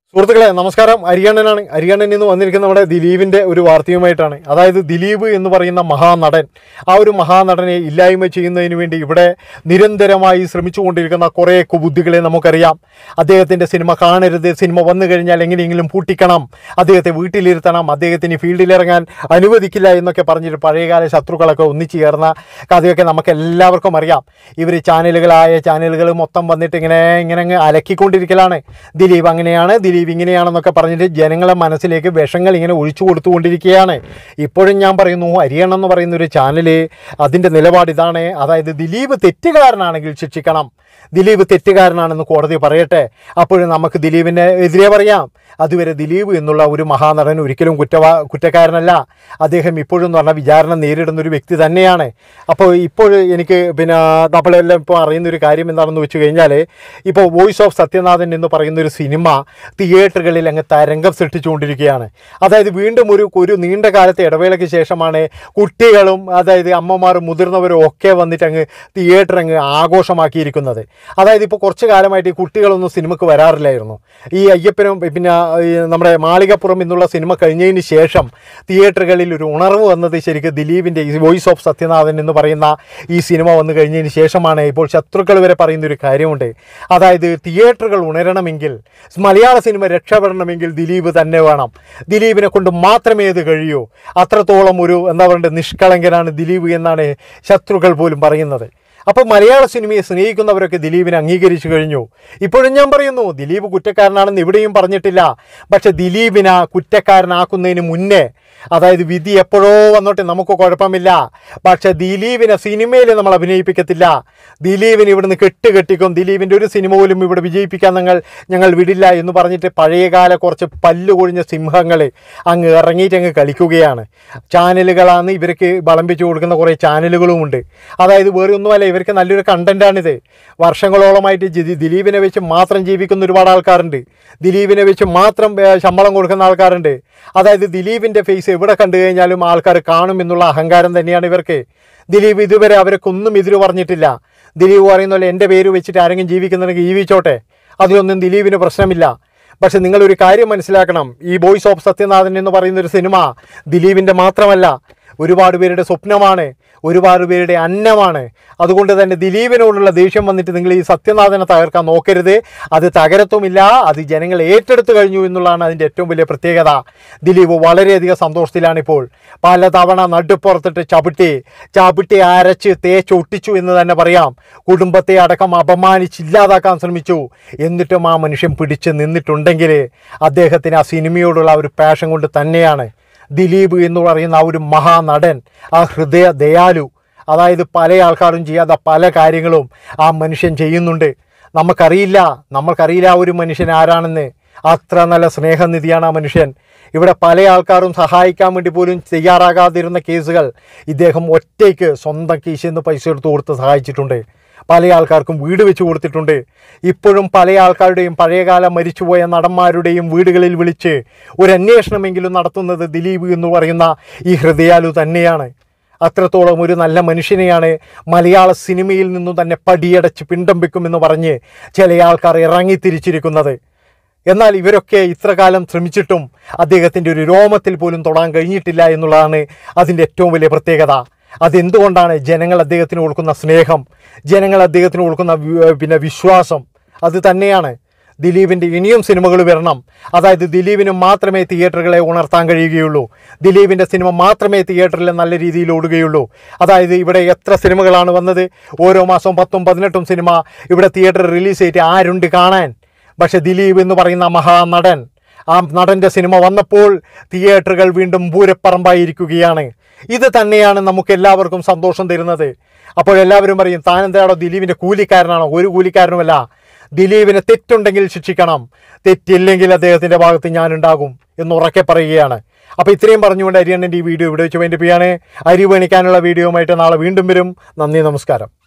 സുഹൃത്തുക്കളെ നമസ്കാരം. അരിയാണനാണ്. അരിയാണൻ എന്ന് വന്നിരിക്കുന്ന നമ്മുടെ ദിലീപിൻ്റെ ഒരു വാർത്തയുമായിട്ടാണ്. അതായത് ദിലീപ് എന്ന് പറയുന്ന മഹാനടൻ, ആ ഒരു മഹാനടനെ ഇല്ലായ്മ ചെയ്യുന്നതിന് വേണ്ടി ഇവിടെ നിരന്തരമായി ശ്രമിച്ചുകൊണ്ടിരിക്കുന്ന കുറേ കുബുദ്ധികളെ നമുക്കറിയാം. അദ്ദേഹത്തിൻ്റെ സിനിമ കാണരുത്, സിനിമ വന്നു കഴിഞ്ഞാൽ എങ്ങനെയെങ്കിലും പൂട്ടിക്കണം, അദ്ദേഹത്തെ വീട്ടിലിരുത്തണം, അദ്ദേഹത്തിന് ഫീൽഡിലിറങ്ങാൻ അനുവദിക്കില്ല എന്നൊക്കെ പറഞ്ഞിട്ട് പഴയകാല ശത്രുക്കളൊക്കെ ഒന്നിച്ചു ചേർന്ന കഥയൊക്കെ നമുക്ക് എല്ലാവർക്കും അറിയാം. ഇവർ ചാനലുകൾ മൊത്തം വന്നിട്ട് ഇങ്ങനെ അലക്കിക്കൊണ്ടിരിക്കലാണ്. ദിലീപ് അങ്ങനെയാണ്, ദിലീപ് ഇങ്ങനെയാണെന്നൊക്കെ പറഞ്ഞിട്ട് ജനങ്ങളെ മനസ്സിലേക്ക് വിഷങ്ങൾ ഇങ്ങനെ ഒഴിച്ചു കൊടുത്തുകൊണ്ടിരിക്കുകയാണ്. ഇപ്പോഴും ഞാൻ പറയുന്നു, ഹരിയാണ എന്ന് പറയുന്ന ഒരു ചാനൽ അതിൻ്റെ നിലപാട് ഇതാണ്. അതായത് ദിലീപ് തെറ്റുകാരനാണെങ്കിൽ ശിക്ഷിക്കണം, ദിലീപ് തെറ്റുകാരനാണെന്ന് കോടതി പറയട്ടെ, അപ്പോഴും നമുക്ക് ദിലീപിനെ എതിരെ പറയാം. അതുവരെ ദിലീപ് എന്നുള്ള ഒരു മഹാനടൻ ഒരിക്കലും കുറ്റക്കാരനല്ല. അദ്ദേഹം ഇപ്പോഴും എന്ന് പറഞ്ഞാൽ വിചാരണ നേരിടുന്ന ഒരു വ്യക്തി തന്നെയാണ്. അപ്പോൾ ഇപ്പോൾ എനിക്ക് നമ്മളെല്ലാം ഇപ്പോൾ അറിയുന്നൊരു കാര്യം എന്താണെന്ന് വെച്ച് കഴിഞ്ഞാൽ, ഇപ്പോൾ വോയിസ് ഓഫ് സത്യനാഥൻ എന്ന് പറയുന്നൊരു സിനിമ തിയേറ്ററുകളിൽ അങ്ങ് തരംഗം സൃഷ്ടിച്ചുകൊണ്ടിരിക്കുകയാണ്. അതായത് വീണ്ടും ഒരു നീണ്ട കാലത്തെ ഇടവേളയ്ക്ക് ശേഷമാണ് കുട്ടികളും അതായത് അമ്മമാരും മുതിർന്നവരും ഒക്കെ വന്നിട്ട് അങ്ങ് തിയേറ്റർ അങ്ങ് ആഘോഷമാക്കിയിരിക്കുന്നത്. അതായത് ഇപ്പോൾ കുറച്ച് കാലമായിട്ട് ഈ കുട്ടികളൊന്നും സിനിമയ്ക്ക് വരാറില്ലായിരുന്നു. ഈ അയ്യപ്പനും പിന്നെ നമ്മുടെ മാളികപ്പുറം എന്നുള്ള സിനിമ കഴിഞ്ഞതിന് ശേഷം തിയേറ്ററുകളിൽ ഒരു ഉണർവ് വന്നത് ശരിക്കും ദിലീപിൻ്റെ ഈ വോയിസ് ഓഫ് സത്യനാഥൻ എന്ന് പറയുന്ന ഈ സിനിമ വന്നു കഴിഞ്ഞതിന് ശേഷമാണ്. ഇപ്പോൾ ശത്രുക്കൾ വരെ പറയുന്നൊരു കാര്യമുണ്ട്. അതായത് തിയേറ്ററുകൾ ഉണരണമെങ്കിൽ, മലയാള സിനിമ രക്ഷപ്പെടണമെങ്കിൽ ദിലീപ് തന്നെ വേണം, ദിലീപിനെ കൊണ്ട് മാത്രമേ ഇത് കഴിയൂ. അത്രത്തോളം ഒരു എന്താ പറയണ്ടത് നിഷ്കളങ്കനാണ് ദിലീപ് എന്നാണ് ശത്രുക്കൾ പോലും പറയുന്നത്. അപ്പോൾ മലയാള സിനിമയെ സ്നേഹിക്കുന്നവരൊക്കെ ദിലീപിനെ അംഗീകരിച്ചു കഴിഞ്ഞു. ഇപ്പോഴും ഞാൻ പറയുന്നു, ദിലീപ് കുറ്റക്കാരനാണെന്ന് ഇവിടെയും പറഞ്ഞിട്ടില്ല. പക്ഷെ ദിലീപിനെ കുറ്റക്കാരനാക്കുന്നതിന് മുന്നേ, അതായത് വിധി എപ്പോഴോ വന്നോട്ടെ, നമുക്ക് കുഴപ്പമില്ല. പക്ഷെ ദിലീപിനെ സിനിമയിൽ നമ്മൾ അഭിനയിപ്പിക്കത്തില്ല. ദിലീപിന് ഇവിടുന്ന് കെട്ടിക്കും. ദിലീപിൻ്റെ ഒരു സിനിമ പോലും ഇവിടെ വിജയിപ്പിക്കാൻ ഞങ്ങൾ വിടില്ല എന്ന് പറഞ്ഞിട്ട് പഴയകാല കുറച്ച് പല്ലുകൊഴിഞ്ഞ സിംഹങ്ങൾ അങ്ങ് ഇറങ്ങിയിട്ട് അങ്ങ് കളിക്കുകയാണ്. ചാനലുകളാണ് ഇവർക്ക് വിളമ്പിച്ചു കൊടുക്കുന്ന കുറേ ചാനലുകളുമുണ്ട്. അതായത് വേറെ ഒന്നുമല്ല, ഇവർക്ക് നല്ലൊരു കണ്ടൻറ്റാണിത്. വർഷങ്ങളോളമായിട്ട് ദിലീപിനെ വെച്ച് മാത്രം ജീവിക്കുന്ന ഒരുപാട് ആൾക്കാരുണ്ട്. ദിലീപിനെ വെച്ച് മാത്രം ശമ്പളം കൊടുക്കുന്ന ആൾക്കാരുണ്ട്. അതായത് ദിലീപിൻ്റെ ഫേസ് എവിടെ കണ്ടു കഴിഞ്ഞാലും ആൾക്കാർ കാണും എന്നുള്ള അഹങ്കാരം തന്നെയാണ് ഇവർക്ക്. ദിലീപ് ഇതുവരെ അവർക്കൊന്നും എതിര് പറഞ്ഞിട്ടില്ല. ദിലീപ് പറയുന്ന പോലെ എൻ്റെ പേര് വെച്ചിട്ട് ആരെങ്കിലും ജീവിക്കുന്നുണ്ടെങ്കിൽ ജീവിച്ചോട്ടെ, അതിലൊന്നും ദിലീപിന് പ്രശ്നമില്ല. പക്ഷെ നിങ്ങളൊരു കാര്യം മനസ്സിലാക്കണം, ഈ വോയിസ് ഓഫ് സത്യനാഥൻ എന്ന് പറയുന്നൊരു സിനിമ ദിലീപിൻ്റെ മാത്രമല്ല, ഒരുപാട് പേരുടെ സ്വപ്നമാണ്, ഒരുപാട് പേരുടെ അന്നമാണ്. അതുകൊണ്ട് തന്നെ ദിലീപിനോടുള്ള ദേഷ്യം വന്നിട്ട് നിങ്ങൾ ഈ സത്യനാഥനെ തകർക്കാൻ നോക്കരുത്. അത് തകരത്തുമില്ല, അത് ജനങ്ങൾ ഏറ്റെടുത്തു കഴിഞ്ഞു എന്നുള്ളതാണ് അതിൻ്റെ ഏറ്റവും വലിയ പ്രത്യേകത. ദിലീപ് വളരെയധികം സന്തോഷത്തിലാണിപ്പോൾ. പലതവണ നടുപ്പുറത്തിട്ട് ചവിട്ടി അരച്ച് തേച്ചൊട്ടിച്ചു എന്ന് തന്നെ പറയാം. കുടുംബത്തെ അടക്കം അപമാനിച്ചില്ലാതാക്കാൻ ശ്രമിച്ചു. എന്നിട്ടും ആ മനുഷ്യൻ പിടിച്ച് നിന്നിട്ടുണ്ടെങ്കിൽ അദ്ദേഹത്തിന് ആ സിനിമയോടുള്ള ഒരു പാഷൻ കൊണ്ട് തന്നെയാണ്. ദിലീപ് എന്ന് പറയുന്ന ആ ഒരു മഹാനടൻ, ആ ഹൃദയ ദയാലു, അതായത് പല ആൾക്കാരും ചെയ്യാത്ത പല കാര്യങ്ങളും ആ മനുഷ്യൻ ചെയ്യുന്നുണ്ട്. നമുക്കറിയില്ല ആ ഒരു മനുഷ്യൻ ആരാണെന്ന്. അത്ര നല്ല സ്നേഹനിധിയാണ് ആ മനുഷ്യൻ. ഇവിടെ പല ആൾക്കാരും സഹായിക്കാൻ വേണ്ടി പോലും തയ്യാറാകാതിരുന്ന കേസുകൾ ഇദ്ദേഹം ഒറ്റയ്ക്ക് സ്വന്തം കീശയിൽ നിന്ന് പൈസ എടുത്ത് കൊടുത്ത് സഹായിച്ചിട്ടുണ്ട്. പല ആൾക്കാർക്കും വീട് വെച്ച് കൊടുത്തിട്ടുണ്ട്. ഇപ്പോഴും പല ആൾക്കാരുടെയും പഴയകാലം മരിച്ചുപോയ നടന്മാരുടെയും വീടുകളിൽ വിളിച്ച് ഒരു അന്വേഷണമെങ്കിലും നടത്തുന്നത് ദിലീപ് എന്ന് പറയുന്ന ഈ ഹൃദയാലു തന്നെയാണ്. അത്രത്തോളം ഒരു നല്ല മനുഷ്യനെയാണ് മലയാള സിനിമയിൽ നിന്നും തന്നെ പടിയടച്ച് പിണ്ടം വെക്കുമെന്ന് പറഞ്ഞ് ചില ആൾക്കാർ ഇറങ്ങിത്തിരിച്ചിരിക്കുന്നത്. എന്നാൽ ഇവരൊക്കെ ഇത്ര കാലം ശ്രമിച്ചിട്ടും അദ്ദേഹത്തിൻ്റെ ഒരു രോമത്തിൽ പോലും തൊടാൻ കഴിഞ്ഞിട്ടില്ല എന്നുള്ളതാണ് അതിൻ്റെ ഏറ്റവും വലിയ പ്രത്യേകത. അതെന്തുകൊണ്ടാണ്? ജനങ്ങൾ അദ്ദേഹത്തിന് കൊടുക്കുന്ന സ്നേഹം, ജനങ്ങൾ അദ്ദേഹത്തിന് കൊടുക്കുന്ന വിശ്വാസം, അത് തന്നെയാണ്. ദിലീപിൻ്റെ ഇനിയും സിനിമകൾ വരണം. അതായത് ദിലീപിന് മാത്രമേ തിയേറ്ററുകളെ ഉണർത്താൻ കഴിയുകയുള്ളൂ. ദിലീപിൻ്റെ സിനിമ മാത്രമേ തിയേറ്ററിൽ നല്ല രീതിയിൽ ഓടുകയുള്ളൂ. അതായത് ഇവിടെ എത്ര സിനിമകളാണ് വന്നത്? ഓരോ മാസവും 10ഉം 18ഉം സിനിമ ഇവിടെ തിയേറ്ററിൽ റിലീസ് ചെയ്തിട്ട് ആരുണ്ട് കാണാൻ? പക്ഷെ ദിലീപ് എന്ന് പറയുന്ന മഹാനടൻ, ആ നടൻ്റെ സിനിമ വന്നപ്പോൾ തിയേറ്ററുകൾ വീണ്ടും പൂരപ്പറമ്പായിരിക്കുകയാണ്. ഇത് തന്നെയാണ് നമുക്ക് എല്ലാവർക്കും സന്തോഷം തരുന്നത്. അപ്പോൾ എല്ലാവരും പറയും, താനെന്താണോ ദിലീപിൻ്റെ കൂലിക്കാരനാണോ? ഒരു കൂലിക്കാരനുമല്ല. ദിലീപിന് തെറ്റുണ്ടെങ്കിൽ ശിക്ഷിക്കണം, തെറ്റില്ലെങ്കിൽ അദ്ദേഹത്തിൻ്റെ ഭാഗത്ത് ഞാനുണ്ടാകും എന്ന് ഉറക്കെ പറയുകയാണ്. അപ്പോൾ ഇത്രയും പറഞ്ഞുകൊണ്ട് അരിയണ്ണൻ്റെ ഈ വീഡിയോ ഇവിടെ വെച്ച് വൈൻഡപ്പ് ചെയ്യാണ്. അരി വേണിക്കാനുള്ള വീഡിയോയുമായിട്ട് നാളെ വീണ്ടും വരും. നന്ദി, നമസ്കാരം.